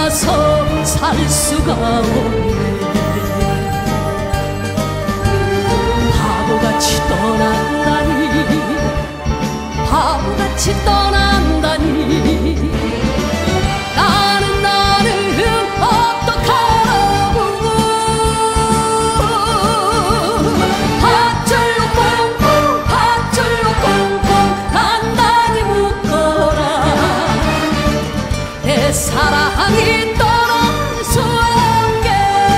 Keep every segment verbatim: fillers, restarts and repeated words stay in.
혼자서 살 수가 없네. 바보같이 떠난다니, 바보같이 떠난다니. 나는 나는 어떡하라고. 밧줄로 꽁꽁, 밧줄로 꽁꽁 단단히 묶어라. 내 사랑이 떠날 수 없게.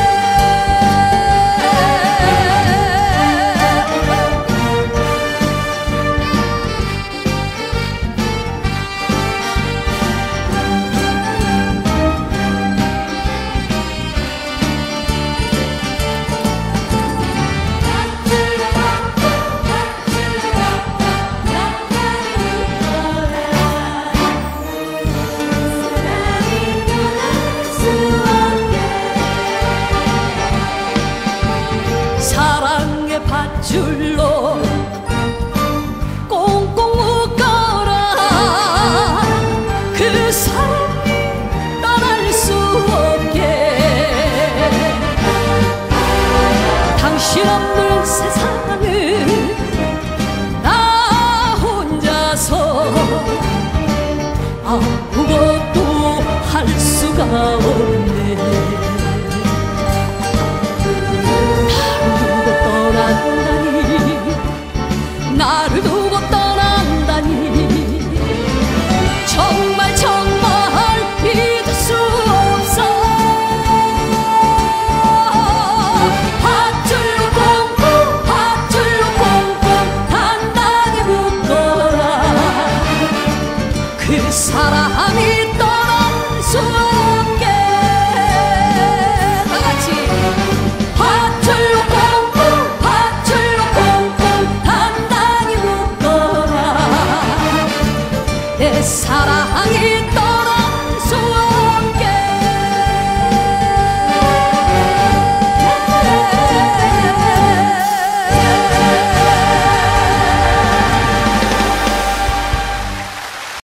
사랑의 밧줄로 꽁꽁 묶어라. 그 사랑이 떠날 수 없게. 당신 없는 세상은 나 혼자서 아무것도 할 수가 없네. 나를 두고 떠난다니. 정말 정말 믿을 수 없어. 밧줄로 꽁꽁, 밧줄로 꽁꽁 단단히 묶어라. 그 사람이 떠날 수 없어.